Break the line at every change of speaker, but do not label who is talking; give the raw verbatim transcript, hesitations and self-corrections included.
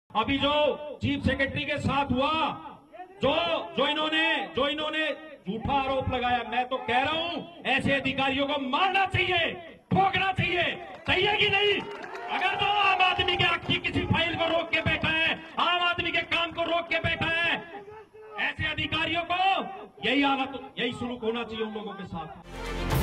अभी जो chief secretary के साथ हुआ, जो जो इन्होंने जो इन्होंने झूठा आरोप लगाया, मैं तो कह रहा हूं ऐसे अधिकारियों को मारना चाहिए, ठोकना चाहिए, चाहिए कि नहीं? अगर तो आम आदमी के हक की किसी फाइल को रोक के बैठा है, आम आदमी के काम को रोक के बैठा है, ऐसे अधिकारियों को यही हालत, यही सुलूक होना चाहिए उन लोगों के साथ।